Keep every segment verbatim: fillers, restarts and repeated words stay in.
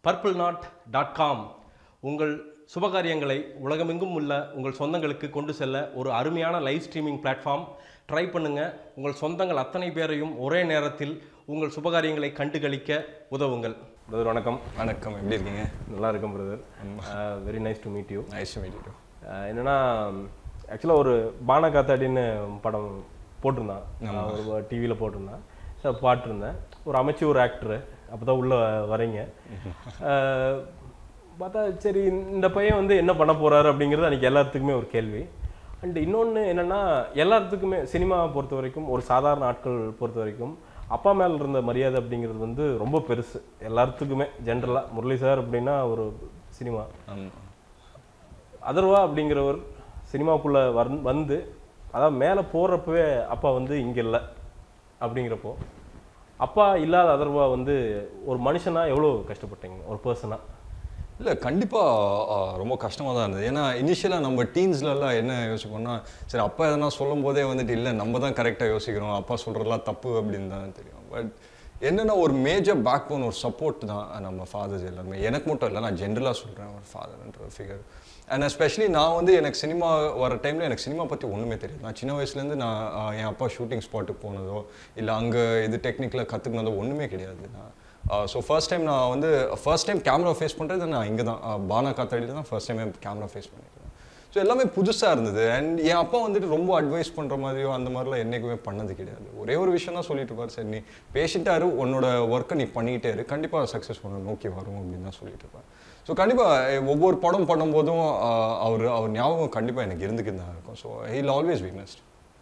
Purple not dot com உங்கள் சுபகாரியங்களை உலகமெங்கும் உள்ள உங்கள் சொந்தங்களுக்கு கொண்டு செல்ல ஒரு அருமையான லைவ் ஸ்ட்ரீமிங் பிளாட்ஃபார்ம். ட்ரை பண்ணுங்கள். உங்கள் சொந்தங்கள் அத்தனை பேரையும் ஒரே நேரத்தில் உங்கள் சுபகாரியங்களை கண்டுகளிக்க உதவுங்கள். பிரதர் வணக்கம். வணக்கம், எப்படி இருக்கீங்க? நல்லா இருக்கும் brother. Very nice to meet you. Nice to meet you. என்னென்னா ஆக்சுவலாக ஒரு பான காத்தாடின்னு படம் போட்டிருந்தான், ஒரு டிவியில் போட்டிருந்தான். சார் பாட்டிருந்தேன். ஒரு அமைச்சு ஒரு ஆக்டரு அப்போ தான் உள்ளே வரீங்க. பார்த்தா சரி இந்த பையன் வந்து என்ன பண்ண போகிறாரு அப்படிங்கிறது அன்றைக்கி எல்லாத்துக்குமே ஒரு கேள்வி. அண்ட் இன்னொன்று என்னென்னா எல்லாத்துக்குமே சினிமாவை பொறுத்த வரைக்கும், ஒரு சாதாரண ஆட்கள் பொறுத்த வரைக்கும் அப்பா மேலே இருந்த மரியாதை அப்படிங்கிறது வந்து ரொம்ப பெருசு எல்லாத்துக்குமே. ஜென்ரலாக முரளி சார் அப்படின்னா ஒரு சினிமா, அதர்வா அப்படிங்கிறவர் சினிமாவுக்குள்ளே வந் வந்து அதாவது மேலே போகிறப்பவே அப்பா வந்து இங்கே இல்லை அப்படிங்கிறப்போ, அப்பா இல்லாத அதர்வா வந்து ஒரு மனுஷனாக எவ்வளோ கஷ்டப்பட்டீங்க ஒரு பர்சனாக? இல்லை, கண்டிப்பாக ரொம்ப கஷ்டமாக தான் இருந்தது. ஏன்னா இனிஷியலாக நம்ம டீன்ஸ்லலாம் என்ன யோசிப்போம்னா, சரி அப்பா எதனா சொல்லும் போதே வந்துட்டு இல்லை நம்ம தான் கரெக்டாக யோசிக்கிறோம், அப்பா சொல்கிறதெல்லாம் தப்பு அப்படின்னு தான் தெரியும். பட் என்னென்னா ஒரு மேஜர் பேக் போன், ஒரு சப்போர்ட் தான் நம்ம ஃபாதர்ஸ் எல்லாருமே. எனக்கு மட்டும் இல்லை, நான் ஜென்ரலாக சொல்கிறேன், ஒரு ஃபாதர்ன்ற ஃபிகர். அண்ட் எஸ்பெஷலி நான் வந்து எனக்கு சினிமா வர டைமில் எனக்கு சினிமா பற்றி ஒன்றுமே தெரியாது. நான் சின்ன வயசுலேருந்து நான் என் அப்பா ஷூட்டிங் ஸ்பாட்டுக்கு போனதோ இல்லை அங்கே இது டெக்னிக்கலாக கற்றுக்கினதோ ஒன்றுமே கிடையாது. நான் ஸோ ஃபர்ஸ்ட் டைம் நான் வந்து ஃபர்ஸ்ட் டைம் கேமரா ஃபேஸ் பண்ணுறது நான் இங்கே தான் பானா காத்தாடியில் தான் ஃபர்ஸ்ட் டைமே கேமரா ஃபேஸ் பண்ணியிருக்கேன். ஸோ எல்லாமே புதுசாக இருந்தது. அண்ட் என் அப்பா வந்துட்டு ரொம்ப அட்வைஸ் பண்ணுற மாதிரியோ அந்த மாதிரிலாம் என்றைக்குமே பண்ணது கிடையாது. ஒரே ஒரு விஷயம் தான் சொல்லிட்டு இருப்பார், சரி நீ பேஷண்ட்டாக இரு, உன்னோட ஒர்க்கை நீ பண்ணிக்கிட்டே இரு, கண்டிப்பாக சக்ஸஸ் பண்ண நோக்கி வரும் அப்படின்னு தான் சொல்லிட்டு இருப்பார். ஸோ கண்டிப்பாக ஒவ்வொரு படம் பண்ணும்போதும் அவர் அவர் ஞாபகம் கண்டிப்பாக எனக்கு இருந்துக்கிட்டு தான் இருக்கும். So he will always be missed.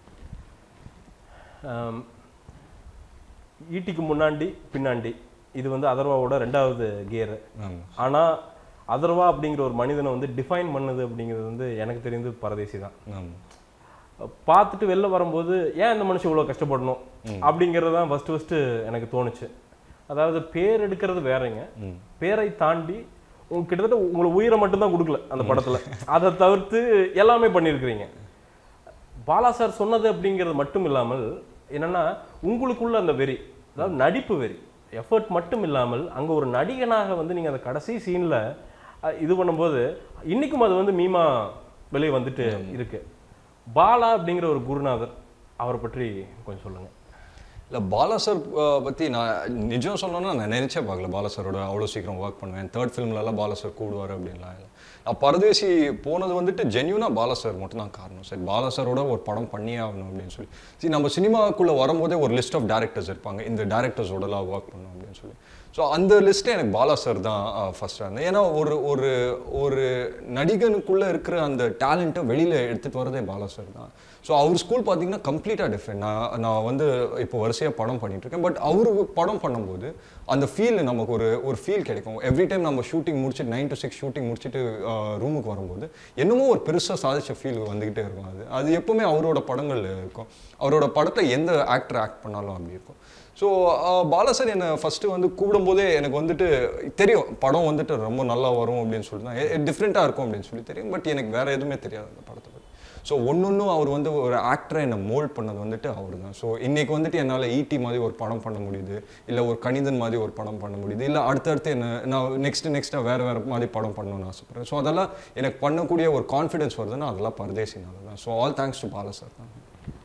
ஈட்டிக்கு முன்னாடி பின்னாடி இது வந்து அதர்வாவோட ரெண்டாவது கியரு. ஆனால் அதர்வா அப்படிங்கிற ஒரு மனிதனை வந்து டிஃபைன் பண்ணுது அப்படிங்கிறது வந்து எனக்கு தெரிந்து பரதேசி தான். பார்த்துட்டு வெளில வரும்போது ஏன் இந்த மனுஷன் இவ்வளோ கஷ்டப்படணும் அப்படிங்கிறது தான் ஃபஸ்ட்டு ஃபஸ்ட்டு எனக்கு தோணுச்சு. அதாவது பேர் எடுக்கிறது வேறங்க, பேரை தாண்டி உங்க கிட்டத்தட்ட உங்களை உயிரை மட்டும்தான் கொடுக்கல அந்த படத்தில், அதை தவிர்த்து எல்லாமே பண்ணியிருக்கிறீங்க. பாலா சார் சொன்னது அப்படிங்கிறது மட்டும் இல்லாமல் என்னென்னா உங்களுக்குள்ள அந்த வெறி, அதாவது நடிப்பு வெறி, எஃபர்ட் மட்டும் இல்லாமல் அங்கே ஒரு நடிகனாக வந்து நீங்கள் அந்த கடைசி சீனில் இது பண்ணும்போது இன்றைக்கும் அது வந்து மீமா வெளியே வந்துட்டு இருக்கு. பாலா அப்படிங்கிற ஒரு குருநாதர், அவரை பற்றி கொஞ்சம் சொல்லுங்கள். இல்லை, பாலா சார் பற்றி நான் நிஜம் சொல்லணும்னா நான் நினச்சே பார்க்கல பாலா சாரோட அவ்வளோ சீக்கிரம் ஒர்க் பண்ணுவேன். தேர்ட் ஃபிலிம்லலாம் பாலா சார் கூடுவார் அப்படின்லாம் இல்லை. நான் பரதேசி போனது வந்துட்டு ஜென்யூனாக பாலா சார் மட்டும் தான் காரணம். சரி பாலா சாரோட ஒரு படம் பண்ணியே ஆகணும் அப்படின்னு சொல்லி, சரி நம்ம சினிமாவுக்குள்ளே வரும்போதே ஒரு லிஸ்ட் ஆஃப் டேரக்டர்ஸ் இருப்பாங்க, இந்த டேரக்டர்ஸோடலாம் ஒர்க் பண்ணணும் அப்படின்னு சொல்லி. ஸோ அந்த லிஸ்ட்டே எனக்கு பாலா சார் தான் ஃபஸ்ட்டாக இருந்தேன். ஏன்னா ஒரு ஒரு ஒரு நடிகனுக்குள்ளே இருக்கிற அந்த டேலண்ட்டை வெளியில் எடுத்துகிட்டு வரதே பாலா சார் தான். ஸோ அவர் ஸ்கூல் பார்த்தீங்கன்னா கம்ப்ளீட்டாக டிஃப்ரெண்ட். நான் நான் வந்து இப்போ வரிசையாக படம் பண்ணிகிட்ருக்கேன். பட் அவருக்கு படம் பண்ணும்போது அந்த ஃபீல் நமக்கு ஒரு ஒரு ஃபீல் கிடைக்கும். எவ்ரி டைம் நம்ம ஷூட்டிங் முடிச்சுட்டு நைன் டு சிக்ஸ் ஷூட்டிங் முடிச்சுட்டு ரூமுக்கு வரும்போது என்னமோ ஒரு பெருசாக சாதிச்ச ஃபீல் வந்துக்கிட்டே இருக்கும். அது அது எப்போவுமே அவரோட படங்கள் இருக்கும். அவரோட படத்தை எந்த ஆக்டர் ஆக்ட் பண்ணாலும் அப்படி இருக்கும். ஸோ பாலா சார் என்னை ஃபஸ்ட்டு வந்து கூப்பிடும்போதே எனக்கு வந்துட்டு தெரியும் படம் வந்துட்டு ரொம்ப நல்லா வரும் அப்படின்னு சொல்லி தான், டிஃப்ரெண்ட்டாக இருக்கும் அப்படின்னு சொல்லி தெரியும். பட் எனக்கு வேறு எதுவுமே தெரியாது அந்த படத்தை பற்றி. ஸோ ஒன்று ஒன்றும் அவர் வந்து ஒரு ஆக்டரை என்னை மோல்ட் பண்ணது வந்துட்டு அவர் தான். ஸோ இன்றைக்கி வந்துட்டு என்னால் ஈட்டி மாதிரி ஒரு படம் பண்ண முடியுது, இல்லை ஒரு கணிதன் மாதிரி ஒரு படம் பண்ண முடியுது, இல்லை அடுத்தடுத்து என்ன நான் நெக்ஸ்ட்டு நெக்ஸ்ட்டாக வேறு வேறு மாதிரி படம் பண்ணணும்னு ஆசைப்பட்றேன். ஸோ அதெல்லாம் எனக்கு பண்ணக்கூடிய ஒரு கான்ஃபிடென்ஸ் வருதுன்னா அதெல்லாம் பரதேசினால தான். So all thanks to Bala sir தான்.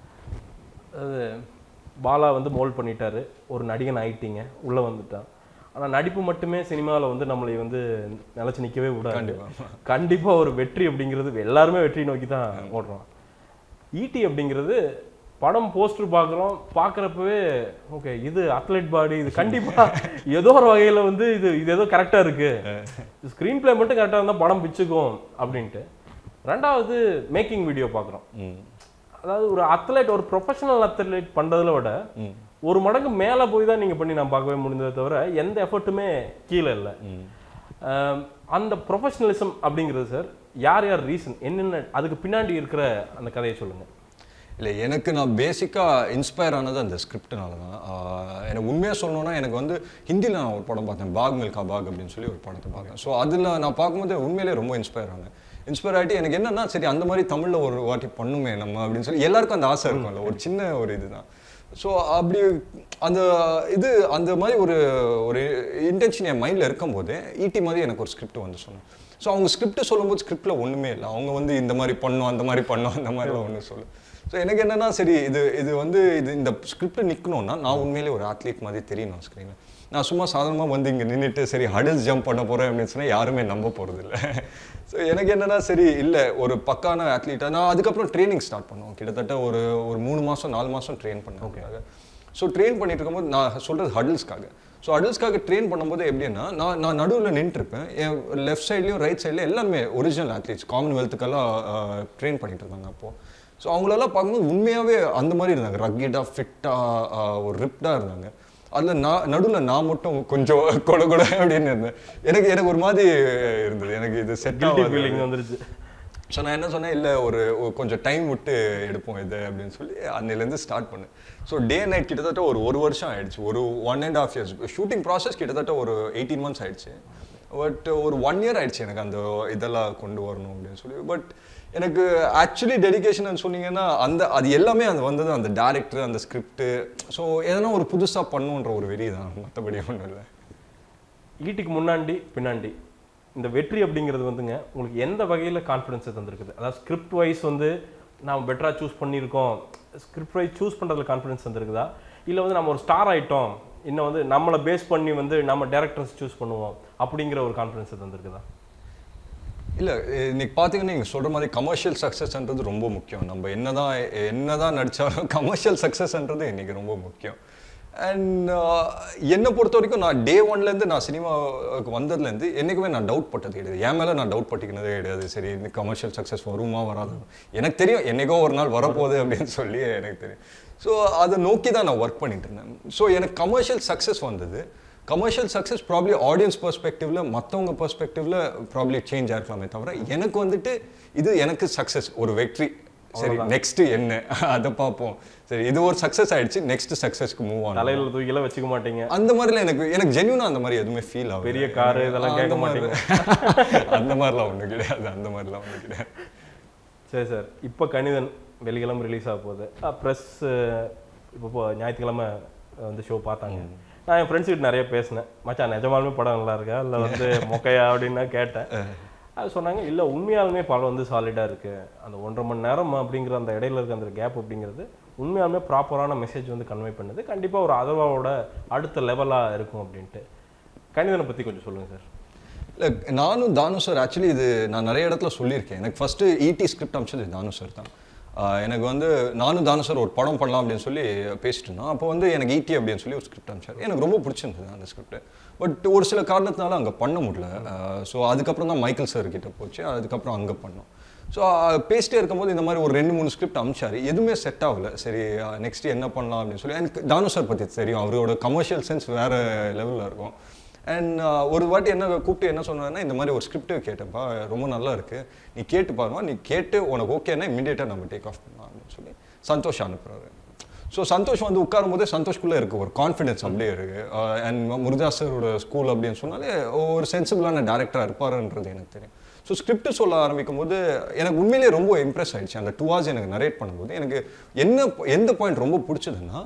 அது பாலா வந்து மோல்ட் பண்ணிட்டாரு, ஒரு நடிகன் ஆகிட்டீங்க, உள்ளே வந்துட்டான். ஆனால் நடிப்பு மட்டுமே சினிமாவில் வந்து நம்மளை வந்து நிலச்சி நிற்கவே விடாது. கண்டிப்பாக ஒரு வெற்றி அப்படிங்கிறது எல்லாருமே வெற்றி நோக்கி தான் ஓடுறோம். ஈட்டி அப்படிங்கிறது படம் போஸ்டர் பார்க்குறோம், பார்க்குறப்பவே ஓகே இது அத்லெட் பாடி, இது கண்டிப்பாக ஏதோ ஒரு வகையில் வந்து இது இது ஏதோ கரெக்டாக இருக்குது, ஸ்க்ரீன் பிளே மட்டும் கரெக்டாக இருந்தால் படம் பிச்சுக்கும் அப்படின்ட்டு. ரெண்டாவது மேக்கிங் வீடியோ பார்க்குறோம். அதாவது ஒரு அத்லெட், ஒரு ப்ரொஃபஷனல் அத்லெட் பண்ணுறதுல விட ஒரு மடங்கு மேலே போய் தான் நீங்கள் பண்ணி நான் பார்க்கவே முடிஞ்சதை தவிர எந்த எஃபர்ட்டுமே கீழே இல்லை. அந்த ப்ரொஃபஷனலிசம் அப்படிங்கிறது சார் யார் யார் ரீசன், என்னென்ன அதுக்கு பின்னாடி இருக்கிற அந்த கதையை சொல்லுங்கள். இல்லை, எனக்கு நான் பேசிக்காக இன்ஸ்பயர் ஆனது அந்த ஸ்கிரிப்ட்னால தான். எனக்கு உண்மையாக சொல்லணுன்னா எனக்கு வந்து ஹிந்தியில் நான் ஒரு படம் பார்த்தேன், பாக் மில்கா பாக் அப்படின்னு சொல்லி ஒரு படத்தை பார்த்தேன். ஸோ அதில் நான் பார்க்கும்போது உண்மையிலே ரொம்ப இன்ஸ்பயர் ஆனேன். இன்ஸ்பயர் ஆகிட்டு எனக்கு என்னென்னா சரி அந்த மாதிரி தமிழில் ஒரு வாட்டி பண்ணுமே நம்ம அப்படின்னு சொல்லி எல்லாருக்கும் அந்த ஆசை இருக்கும்ல, ஒரு சின்ன ஒரு இதுதான். ஸோ அப்படி அந்த இது அந்த மாதிரி ஒரு ஒரு இன்டென்ஷன் என் மைண்டில் இருக்கும்போது ஈட்டி மாதிரி எனக்கு ஒரு ஸ்கிரிப்ட் வந்து சொன்னேன். ஸோ அவங்க ஸ்கிரிப்ட் சொல்லும்போது ஸ்கிரிப்டில் ஒன்றுமே இல்லை. அவங்க வந்து இந்த மாதிரி பண்ணோம் அந்த மாதிரி பண்ணோம் அந்த மாதிரிலாம் ஒன்றும் சொல்லு. ஸோ எனக்கு என்னென்னா சரி இது இது வந்து இது இந்த ஸ்கிரிப்ட் நிற்கணும்னா நான் உண்மையிலே ஒரு அத்லீட் மாதிரி தெரியணும் ஸ்க்ரீனில். நான் சும்மா சாதாரணமாக வந்து இங்கே நின்றுட்டு சரி ஹடில்ஸ் ஜம்ப் பண்ண போகிறேன் அப்படின்னு சொன்னால் யாருமே நம்ப போகிறது இல்லை. ஸோ எனக்கு என்னென்னா சரி இல்லை ஒரு பக்கான அத்லீட்டாக நான் அதுக்கப்புறம் ட்ரைனிங் ஸ்டார்ட் பண்ணுவோம். கிட்டத்தட்ட ஒரு ஒரு மூணு மாதம் நாலு மாதம் ட்ரெயின் பண்ணேன். ஓகே. ஸோ ட்ரெயின் பண்ணிட்டு இருக்கும்போது நான் சொல்கிறது ஹடில்ஸ்க்காக. ஸோ ஹடில்ஸ்க்காக ட்ரெயின் பண்ணும்போது எப்படின்னா நான் நான் நடுவில் நின்றுருப்பேன். என் லெஃப்ட் சைட்லேயும் ரைட் சைட்லேயும் எல்லாருமே ஒரிஜினல் அத்லீட்ஸ் காமன்வெல்த்துக்கெல்லாம் ட்ரெயின் பண்ணிட்டு இருந்தாங்க அப்போது. ஸோ அவங்களெல்லாம் பார்க்கும்போது உண்மையாகவே அந்த மாதிரி இருந்தாங்க. ரக்கிடாக ஃபிட்டாக ஒரு ரிப்டாக இருந்தாங்க. அதில் நான் நடுவில் நான் மட்டும் கொஞ்சம் கொட கொட அப்படின்னு இருந்தேன். எனக்கு எனக்கு ஒரு மாதிரி இருந்தது. எனக்கு இது செட் ஆகும் வந்துருச்சு. ஸோ நான் என்ன சொன்னேன் இல்லை ஒரு கொஞ்சம் டைம் விட்டு எடுப்போம் இது அப்படின்னு சொல்லி அன்னிலேருந்து ஸ்டார்ட் பண்ணேன். ஸோ டே நைட் கிட்டத்தட்ட ஒரு ஒரு வருஷம் ஆயிடுச்சு. ஒரு one and half years shooting process கிட்டத்தட்ட ஒரு எயிட்டீன் மந்த்ஸ் ஆயிடுச்சு. பட் ஒரு ஒன் இயர் ஆயிடுச்சு எனக்கு அந்த இதெல்லாம் கொண்டு வரணும் அப்படின்னு சொல்லி. பட் எனக்கு ஆக்சுவலி டெடிகேஷன் சொன்னீங்கன்னா அந்த அது எல்லாமே அது வந்தது அந்த டேரக்டர் அந்த ஸ்கிரிப்டு. ஸோ எதனா ஒரு புதுசாக பண்ணுன்ற ஒரு வெறி தான், மற்றபடி ஒன்றும் இல்லை. ஈட்டிக்கு முன்னாடி பின்னாடி இந்த வெற்றி அப்படிங்கிறது வந்துங்க உங்களுக்கு எந்த வகையில் கான்ஃபிடன்ஸை தந்திருக்குது? அதாவது ஸ்கிரிப்ட் வைஸ் வந்து நாம் பெட்டராக சூஸ் பண்ணியிருக்கோம், ஸ்கிரிப்ட் வைஸ் சூஸ் பண்ணுறதுல கான்ஃபிடன்ஸ் தந்திருக்குதா? இல்லை வந்து நம்ம ஒரு ஸ்டார் ஆகிட்டோம் இன்னும் வந்து நம்மளை பேஸ் பண்ணி வந்து நம்ம டேரக்டர்ஸ் சூஸ் பண்ணுவோம் அப்படிங்கிற ஒரு கான்ஃபிடன்ஸை தந்திருக்குதா? இல்லை இன்னைக்கு பார்த்தீங்கன்னா நீங்கள் சொல்கிற மாதிரி கமர்ஷியல் சக்ஸஸ்ன்றது ரொம்ப முக்கியம். நம்ம என்ன தான் என்ன தான் நடித்தாலும் கமர்ஷியல் சக்ஸஸ்ன்றது இன்றைக்கி ரொம்ப முக்கியம். அண்ட் என்னை பொறுத்த வரைக்கும் நான் டே ஒன்லேருந்து நான் சினிமாவுக்கு வந்ததுலேருந்து என்றைக்குமே நான் டவுட் பட்டது கிடையாது. என் மேலே நான் டவுட் பட்டிக்கினதே கிடையாது. சரி இந்த கமர்ஷியல் சக்ஸஸ் வருமா வராது எனக்கு தெரியும், என்றைக்கோ ஒரு நாள் வரப்போகுது அப்படின்னு சொல்லி எனக்கு தெரியும். ஸோ அதை நோக்கி தான் நான் ஒர்க் பண்ணிட்டு இருந்தேன். ஸோ எனக்கு கமர்ஷியல் சக்ஸஸ் வந்தது. கமர்ஷியல் சக்ஸஸ் ப்ராப்ளி ஆடியன்ஸ் பெர்ஸ்பெக்டிவ்ல மற்றவங்க பெர்ஸ்பெக்டிவ்ல ப்ராப்ளி சேஞ்ச் ஆயிருக்கலாமே தவிர எனக்கு வந்துட்டு இது எனக்கு சக்ஸஸ் ஒரு வெற்றி. சரி நெக்ஸ்ட் என்ன அதை பார்ப்போம். சரி இது ஒரு சக்ஸஸ் ஆயிடுச்சு நெக்ஸ்ட் சக்ஸஸ்க்கு மூவ் ஆகும். தலையில தூக்கிலாம் வச்சுக்க மாட்டீங்க அந்த மாதிரிலாம் எனக்கு எனக்கு ஜென்யூனா அந்த மாதிரி எதுவுமே ஃபீல் ஆகும். பெரிய காரு இதெல்லாம் கேட்க மாட்டீங்க அந்த மாதிரிலாம் ஒன்றும் கிடையாது. அந்த மாதிரிலாம் ஒன்றும் கிடையாது. சரி சார், இப்போ கணிதன் வெள்ளிக்கிழமை ரிலீஸ் ஆக போகுது. ப்ரெஸ் இப்போ ஞாயிற்றுக்கிழமை வந்து ஷோ பார்த்தாங்க. நான் என் ஃப்ரெண்ட்ஸ் கிட்ட நிறைய பேசினேன், மச்சான் நிஜமாலுமே படம் நல்லா இருக்கா இல்லை வந்து மொக்கையா அப்படின்னு கேட்டேன். அது சொன்னாங்க இல்லை உண்மையாலுமே படம் வந்து சாலிடாக இருக்குது, அந்த ஒன்றரை மணி நேரம் அப்படிங்கிற அந்த இடையில இருக்க அந்த கேப் அப்படிங்கிறது உண்மையாலுமே ப்ராப்பரான மெசேஜ் வந்து கன்வே பண்ணுது, கண்டிப்பாக ஒரு அதர்வாவோட அடுத்த லெவலாக இருக்கும் அப்படின்ட்டு. கணிதனை பற்றி கொஞ்சம் சொல்லுங்கள் சார். இல்லை நானும் தானு சார் ஆக்சுவலி இது நான் நிறைய இடத்துல சொல்லியிருக்கேன். எனக்கு ஃபஸ்ட்டு ஈடி ஸ்கிரிப்ட் அமைச்சது தானு சார் தான். எனக்கு வந்து நானும் தானு சார் ஒரு படம் பண்ணலாம் அப்படின்னு சொல்லி பேசிட்டு இருந்தோம். அப்போ வந்து எனக்கு ஈடி அப்படின்னு சொல்லி ஒரு ஸ்கிரிப்ட் அமைச்சார். எனக்கு ரொம்ப பிடிச்சிருந்தது அந்த ஸ்கிரிப்ட். பட் ஒரு சில காரணத்தினால அங்கே பண்ண முடியல. ஸோ அதுக்கப்புறம் தான் மைக்கேல் சார் கிட்ட போச்சு, அதுக்கப்புறம் அங்கே பண்ணோம். ஸோ பேசிட்டே இருக்கும்போது இந்த மாதிரி ஒரு ரெண்டு மூணு ஸ்கிரிப்ட் அமைச்சார், எதுவுமே செட் ஆகலை. சரி நெக்ஸ்ட் என்ன பண்ணலாம் அப்படின்னு சொல்லி எனக்கு தானு சார் பற்றி தெரியும், அவரோட கமர்ஷியல் சென்ஸ் வேறு லெவலில் இருக்கும். அண்ட் ஒரு வாட்டி என்ன கூப்பிட்டு என்ன சொன்னார்னா இந்த மாதிரி ஒரு ஸ்கிரிப்ட் கேட்டப்பா ரொம்ப நல்லா இருக்குது, நீ கேட்டு பாருமா, நீ கேட்டு உனக்கு ஓகேன்னா இமீடியட்டாக நம்ம டேக் ஆஃப் பண்ணலாம் அப்படின்னு சொல்லி சந்தோஷ் அனுப்புகிறாரு. ஸோ சந்தோஷ் வந்து உட்காரும் போதே சந்தோஷ்குள்ளே இருக்குது ஒரு கான்ஃபிடென்ஸ் அப்படியே இருக்குது. அண்ட் முருகதாஸ் சாரோட ஸ்கூல் அப்படின்னு சொன்னாலே ஒரு சென்சிபிளான டேரக்டராக இருப்பாருன்றது எனக்கு தெரியும். ஸோ ஸ்கிரிப்ட் சொல்ல ஆரம்பிக்கும் போது எனக்கு உண்மையிலேயே ரொம்ப இம்ப்ரெஸ் ஆகிடுச்சு. அந்த டூ ஹவர்ஸ் எனக்கு நரேட் பண்ணும்போது எனக்கு என்ன எந்த பாயிண்ட் ரொம்ப பிடிச்சதுன்னா,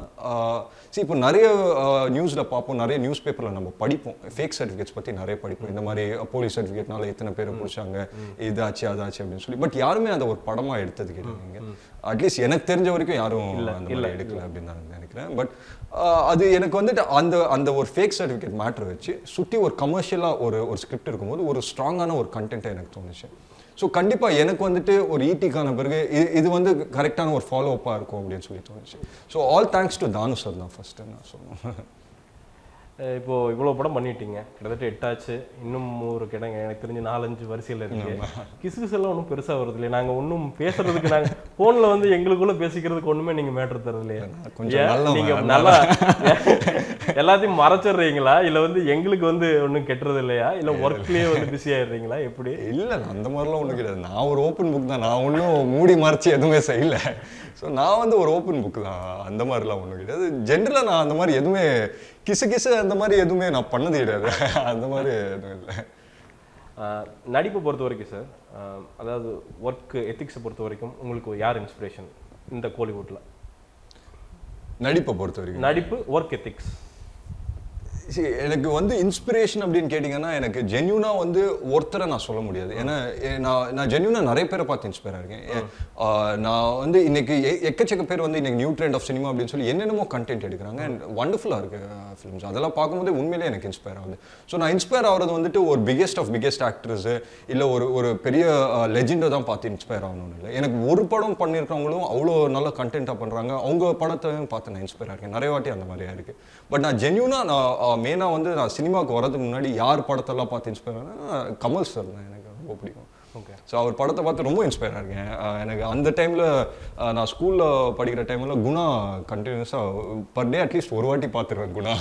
சரி இப்போ நிறைய நியூஸில் பார்ப்போம், நிறைய நியூஸ் பேப்பரில் நம்ம படிப்போம், ஃபேக் சர்டிஃபிகேட்ஸ் பற்றி நிறைய படிப்போம். இந்த மாதிரி போலீஸ் சர்டிஃபிகேட்னால எத்தனை பேரை பிடிச்சாங்க, இதாச்சு அதாச்சு அப்படின்னு சொல்லி. பட் யாருமே அதை ஒரு படமாக எடுத்தது கிடையாது. அட்லீஸ்ட் எனக்கு தெரிஞ்ச வரைக்கும் யாரும் அந்த மாதிரி எடுக்கல அப்படின்னு நான் நினைக்கிறேன். பட் அது எனக்கு வந்துட்டு அந்த அந்த ஒரு ஃபேக் சர்டிஃபிகேட் மேட்ரு வச்சு சுற்றி ஒரு கமர்ஷியலாக ஒரு ஒரு ஸ்கிரிப்ட் இருக்கும்போது ஒரு ஸ்ட்ராங்கான ஒரு கண்டென்ட்டை எனக்கு தோணுச்சு. ஸோ கண்டிப்பாக எனக்கு வந்துட்டு ஒரு ஈட்டிக்கான பிறகு இது இது வந்து கரெக்டான ஒரு ஃபாலோ அப்பாக இருக்கும் அப்படின்னு சொல்லி தோணுச்சு. So all thanks to Thanu sir தான் ஃபஸ்ட்டு நான் சொல்லணும். இப்போது இவ்வளோ படம் பண்ணிட்டீங்க, கிட்டத்தட்ட எட்டாச்சு, இன்னும் ஒரு கிடங்க எனக்கு தெரிஞ்சு நாலஞ்சு வரிசையில் இருக்கு. கிசுகிஸ் எல்லாம் ஒன்றும் பெருசாக வருது இல்லையா? நாங்கள் ஒன்றும் பேசுறதுக்கு நாங்கள் ஃபோனில் வந்து எங்களுக்குள்ளே பேசிக்கிறதுக்கு ஒன்றுமே நீங்கள் மேட்ரு தரது இல்லையா? கொஞ்சம் நீங்கள் நல்லா எல்லாத்தையும் மறைச்சிடுறீங்களா இல்லை வந்து எங்களுக்கு வந்து ஒன்றும் கெட்டுறது இல்லையா இல்லை ஒர்க்லேயே வந்து பிஸி ஆகிடுறீங்களா எப்படி? இல்லை அந்த மாதிரிலாம் ஒன்றும் கிடையாது. நான் ஒரு ஓப்பன் புக் தான், நான் ஒன்றும் மூடி மறைச்சி எதுவுமே செய்யலை. ஸோ நான் வந்து ஒரு ஓப்பன் புக்கு தான், அந்த மாதிரிலாம் ஒன்றும் கிடையாது. ஜென்ரலாக நான் அந்த மாதிரி எதுவுமே கிசு கிசு அந்த மாதிரி எதுவுமே நான் பண்ணது கிடையாது. அந்த மாதிரி எதுவும் இல்லை. நடிப்பை பொறுத்த வரைக்கும் சார், அதாவது ஒர்க் எத்திக்ஸை பொறுத்த வரைக்கும் உங்களுக்கு யார் இன்ஸ்பிரேஷன் இந்த கோலிவுட்டில்? நடிப்பை பொறுத்த வரைக்கும் நடிப்பு ஒர்க் எத்திக்ஸ் எனக்கு வந்து இன்ஸ்பிரேஷன் அப்படின்னு கேட்டிங்கன்னா எனக்கு ஜென்யூனாக வந்து ஒருத்தரை நான் சொல்ல முடியாது. ஏன்னா நான் நான் ஜென்யூனாக நிறைய பேரை பார்த்து இன்ஸ்பயர் ஆகிருக்கேன். நான் வந்து இன்னைக்கு எக்கச்சக்க பேர் வந்து இன்னைக்கு நியூ ட்ரெண்ட் ஆஃப் சினிமா அப்படின்னு சொல்லி என்னென்னமோ கண்டென்ட் எடுக்கிறாங்க அண்ட் வண்டர்ஃபுல்லாக இருக்குது ஃபிலிம்ஸ். அதெல்லாம் பார்க்கும்போது உண்மையிலே எனக்கு இன்ஸ்பயர் ஆகுது. ஸோ நான் இன்ஸ்பயர் ஆகிறது வந்துட்டு ஒரு பிக்கெஸ்ட் ஆஃப் பிக்கெஸ்ட் ஆக்டர்ஸு இல்லை ஒரு ஒரு பெரிய லெஜெண்டை தான் பார்த்து இன்ஸ்பயர் ஆகணும்னு இல்லை. எனக்கு ஒரு படம் பண்ணியிருக்கவங்களும் அவ்வளோ நல்ல கண்டென்ட்டாக பண்ணுறாங்க, அவங்க படத்தையும் பார்த்து நான் இன்ஸ்பயர் ஆகிருக்கேன். நிறைய வாட்டி அந்த மாதிரியா இருக்குது. பட் நான் ஜென்யூனாக நான் மெயினாக வந்து நான் சினிமாவுக்கு வரதுக்கு முன்னாடி யார் படத்தெல்லாம் பார்த்து இன்ஸ்பயர் ஆனா கமல் சார் தான் எனக்கு ரொம்ப பிடிக்கும். ஓகே. ஸோ அவர் படத்தை பார்த்து ரொம்ப இன்ஸ்பயர் ஆகிருக்கேன். எனக்கு அந்த டைமில் நான் ஸ்கூலில் படிக்கிற டைமில் குணா கண்டினியூஸாக பர் டே அட்லீஸ்ட் ஒரு வாட்டி பார்த்துருவேன் குணா.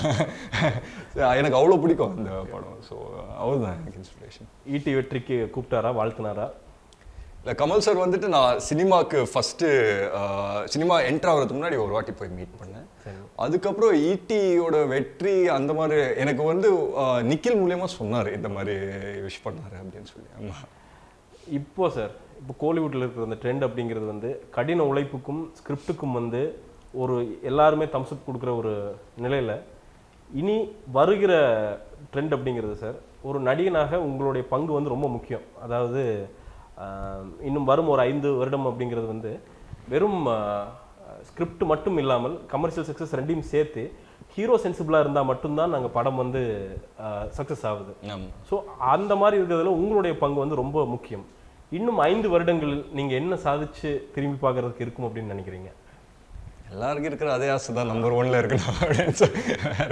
எனக்கு அவ்வளோ பிடிக்கும் அந்த படம். ஸோ அவர் தான் எனக்கு இன்ஸ்பிரேஷன். ஈட்டி வெற்றிக்கு கூப்பிட்டாரா, வாழ்த்துனாரா? இல்லை, கமல் சார் வந்துட்டு நான் சினிமாவுக்கு ஃபஸ்ட்டு சினிமா என்ட்ரு ஆகிறதுக்கு முன்னாடி ஒரு வாட்டி போய் மீட் பண்ணேன். அதுக்கப்புறம் ஈட்டியோட வெற்றி அந்த மாதிரி எனக்கு வந்து நிக்கில் மூலியமாக சொன்னார், இந்த மாதிரி விஷ் பண்ணார் அப்படின்னு சொல்லி. ஆமாம். இப்போ சார், இப்போ கோலிவுட்டில் இருக்கிற அந்த ட்ரெண்ட் அப்படிங்கிறது வந்து கடின உழைப்புக்கும் ஸ்கிரிப்டுக்கும் வந்து ஒரு எல்லாருமே தம்ஸ்அப் கொடுக்குற ஒரு நிலையில் இனி வருகிற ட்ரெண்ட் அப்படிங்கிறது சார், ஒரு நடிகனாக உங்களுடைய பங்கு வந்து ரொம்ப முக்கியம். அதாவது இன்னும் வரும் ஒரு ஐந்து வருடம் அப்படிங்கிறது வந்து வெறும் ஸ்கிரிப்ட் மட்டும் இல்லாமல் கமர்ஷியல் சக்ஸஸ் ரெண்டையும் சேர்த்து ஹீரோ சென்சிபிளாக இருந்தால் மட்டும்தான் நாங்கள் படம் வந்து சக்ஸஸ் ஆகுது. ஸோ அந்த மாதிரி இருக்கிறதுல உங்களுடைய பங்கு வந்து ரொம்ப முக்கியம். இன்னும் ஐந்து வருடங்களில் நீங்கள் என்ன சாதிச்சு திரும்பி பார்க்கறதுக்கு இருக்கும் அப்படின்னு நினைக்கிறீங்க? எல்லாருக்கும் இருக்கிற அதே ஆசை தான், நம்பர் ஒன்ல இருக்கணும் அப்படின்னு சொல்லி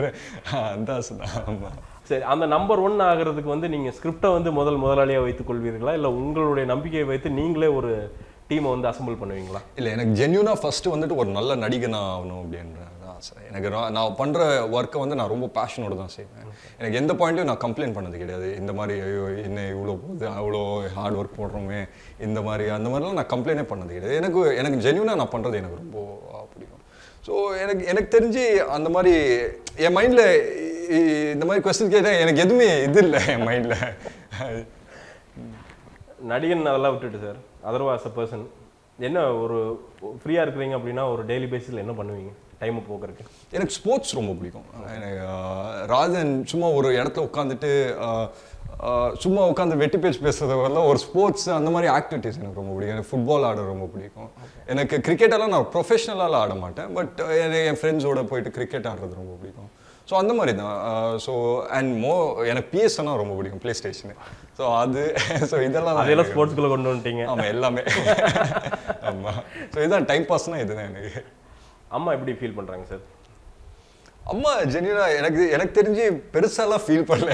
அந்த ஆசை தான். ஆமாம். சரி, அந்த நம்பர் ஒன் ஆகிறதுக்கு வந்து நீங்கள் ஸ்கிரிப்டை வந்து முதல் முதலாளியாக வைத்துக் கொள்வீர்களா, இல்லை உங்களுடைய நம்பிக்கையை வைத்து நீங்களே ஒரு டீமை வந்து அசம்பிள் பண்ணுவீங்களா? இல்லை, எனக்கு ஜென்யூனாக ஃபஸ்ட்டு வந்துட்டு ஒரு நல்ல நடிகனாக ஆகணும் அப்படின்ற ஆசை. எனக்கு நான் பண்ணுற ஒர்க்கை வந்து நான் ரொம்ப பேஷனோடு தான் செய்வேன். எனக்கு எந்த பாயிண்ட்லையும் நான் கம்ப்ளைண்ட் பண்ணது கிடையாது. இந்த மாதிரி ஐயோ என்ன இவ்வளோ போகுது, அவ்வளோ ஹார்ட் ஒர்க் போடுறோமே, இந்த மாதிரி அந்த மாதிரிலாம் நான் கம்ப்ளைண்டே பண்ணது கிடையாது. எனக்கு எனக்கு ஜென்யூனாக நான் பண்ணுறது எனக்கு ரொம்ப பிடிக்கும். ஸோ எனக்கு எனக்கு தெரிஞ்சு அந்த மாதிரி என் மைண்டில் இந்த மாதிரி கொஸ்டின் கேட்டால் எனக்கு எதுவுமே இது இல்லை என் மைண்டில். நடிகன் அதெல்லாம் விட்டுட்டு sir, Atharva as a person என்ன ஒரு ஃப்ரீயாக இருக்கிறீங்க அப்படின்னா ஒரு டெய்லி பேஸில் என்ன பண்ணுவீங்க டைமை போக்குறதுக்கு? எனக்கு ஸ்போர்ட்ஸ் ரொம்ப பிடிக்கும். எனக்கு ராஜன் சும்மா ஒரு இடத்துல உட்காந்துட்டு சும்மா உட்காந்து வெட்டி பேச்சு பேசுறத வரல, ஒரு ஸ்போர்ட்ஸ் அந்த மாதிரி ஆக்டிவிட்டிஸ் எனக்கு ரொம்ப பிடிக்கும். எனக்கு ஃபுட்பால் ஆட ரொம்ப பிடிக்கும். எனக்கு கிரிக்கெட்டெல்லாம் நான் ப்ரொஃபஷ்னலாக ஆட மாட்டேன், பட் என் ஃப்ரெண்ட்ஸோட போயிட்டு கிரிக்கெட் ஆடுறது ரொம்ப பிடிக்கும். ஸோ அந்த மாதிரி தான். ஸோ அண்ட் மோ எனக்கு பிஎஸ்னா ரொம்ப பிடிக்கும், பிளே ஸ்டேஷனு. ஸோ அது ஸோ இதெல்லாம் அதெல்லாம் ஸ்போர்ட்ஸ்குள்ளே கொண்டு வந்துட்டீங்க. ஆமாம், எல்லாமே. ஆமாம். ஸோ இதுதான் டைம் பாஸ்னால் இதுதான் எனக்கு. அம்மா எப்படி ஃபீல் பண்ணுறாங்க சார்? அம்மா ஜென்யூனா எனக்கு எனக்கு தெரிஞ்சு பெருசாலாம் ஃபீல் பண்ணல.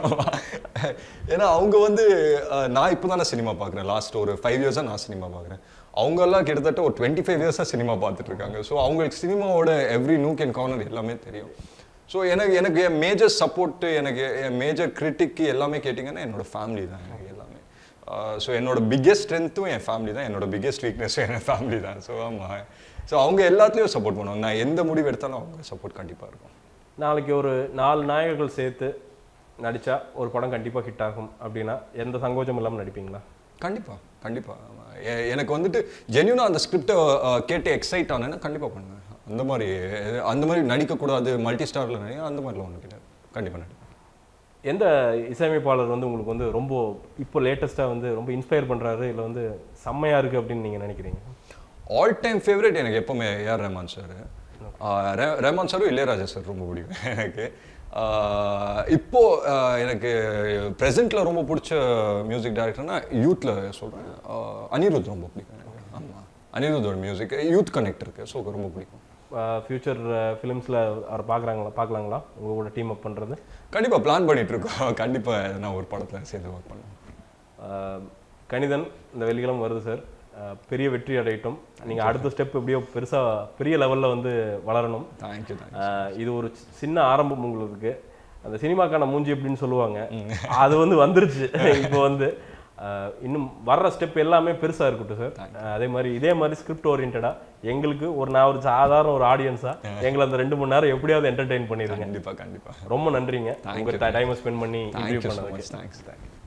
ஏன்னா அவங்க வந்து நான் இப்போ தானே சினிமா பார்க்குறேன். லாஸ்ட் ஒரு ஃபைவ் இயர்ஸாக நான் சினிமா பார்க்குறேன். அவங்கெல்லாம் கிட்டத்தட்ட ஒரு டுவெண்ட்டி ஃபைவ் இயர்ஸாக சினிமா பார்த்துட்டு இருக்காங்க. ஸோ அவங்களுக்கு சினிமாவோட எவ்ரி நூக் அண்ட் கார்னர் எல்லாமே தெரியும். ஸோ எனக்கு எனக்கு என் மேஜர் சப்போர்ட்டு, எனக்கு என் மேஜர் கிரிட்டிக்கு எல்லாமே கேட்டிங்கன்னா என்னோட ஃபேமிலி தான் எனக்கு எல்லாமே. ஸோ என்னோட பிக்கெஸ்ட் ஸ்ட்ரென்த்தும் என் ஃபேமிலி தான், என்னோட பிக்கெஸ்ட் வீக்னஸும் என் ஃபேமிலி தான். ஸோ ஆமாம். ஸோ அவங்க எல்லாத்துலேயும் சப்போர்ட் பண்ணுவாங்க. நான் எந்த முடிவு எடுத்தாலும் அவங்க சப்போர்ட் கண்டிப்பாக இருக்கும். நாளைக்கு ஒரு நாலு நாயகர்கள் சேர்த்து நடித்தா ஒரு படம் கண்டிப்பாக ஹிட் ஆகும் அப்படின்னா எந்த சங்கோச்சம் இல்லாமல் நடிப்பீங்களா? கண்டிப்பாக கண்டிப்பாக. எனக்கு வந்துட்டு ஜென்யூனாக அந்த ஸ்கிரிப்டை கேட்டு எக்ஸைட் ஆனேன்னா கண்டிப்பாக பண்ணுவேன். அந்த மாதிரி அந்த மாதிரி நடிக்கக்கூடாது, மல்டி ஸ்டாரில் நடிக்க அந்த மாதிரிலாம் ஒன்று கிடையாது. கண்டிப்பாக நடிப்பேன். எந்த இசையமைப்பாளர் வந்து உங்களுக்கு வந்து ரொம்ப இப்போ லேட்டஸ்ட்டாக வந்து ரொம்ப இன்ஸ்பயர் பண்ணுறாரு, இல்லை வந்து செம்மையாக இருக்குது அப்படின்னு நீங்கள் நினைக்கிறீங்க? ஆல் டைம் ஃபேவரட் எனக்கு எப்போவுமே ஏஆர் ரஹ்மான் சார். ரஹ்மான் சாரும் இளையராஜா சார் ரொம்ப பிடிக்கும் எனக்கு. இப்போது எனக்கு ப்ரெசென்ட்டில் ரொம்ப பிடிச்ச மியூசிக் டைரக்டர்னா யூத்தில் சொல்கிறேன், அனிருத் ரொம்ப பிடிக்கும் எனக்கு. ஆமாம், அனிருத்தோட மியூசிக் யூத் கனெக்ட் இருக்குது, ஸோ ரொம்ப பிடிக்கும். ஃப்யூச்சர் ஃபிலிம்ஸில் அவர் பார்க்குறாங்களா பார்க்கலாங்களா உங்களோட டீம் அப் பண்ணுறது? கண்டிப்பாக பிளான் பண்ணிகிட்ருக்கோம். கண்டிப்பாக நான் ஒரு படத்தில் சேர்ந்து ஒர்க் பண்ணுவேன். கணிதன் இந்த வெள்ளிக்கிழமை வருது சார், பெரிய வெற்றி அடையட்டும். நீங்கள் அடுத்த ஸ்டெப் எப்படியோ பெருசாக பெரிய லெவலில் வந்து வளரணும். தேங்க்யூ. இது ஒரு சின்ன ஆரம்பம் உங்களுக்கு. அந்த சினிமாக்கான மூஞ்சி எப்படின்னு சொல்லுவாங்க, அது வந்து வந்துருச்சு. இப்போ வந்து இன்னும் வர்ற ஸ்டெப் எல்லாமே பெருசாக இருக்கட்டும் சார். அதே மாதிரி இதே மாதிரி ஸ்கிரிப்ட் ஓரியன்டாக எங்களுக்கு ஒரு நான் ஒரு சாதாரண ஒரு ஆடியன்ஸாக எங்களை அந்த ரெண்டு மணி நேரம் எப்படியாவது என்டர்டெயின் பண்ணிடுங்க. கண்டிப்பாக கண்டிப்பாக. ரொம்ப நன்றிங்க உங்கள் டைமை ஸ்பெண்ட் பண்ணி இன்டர்வியூ பண்ணதுக்கு. தேங்க்ஸ்.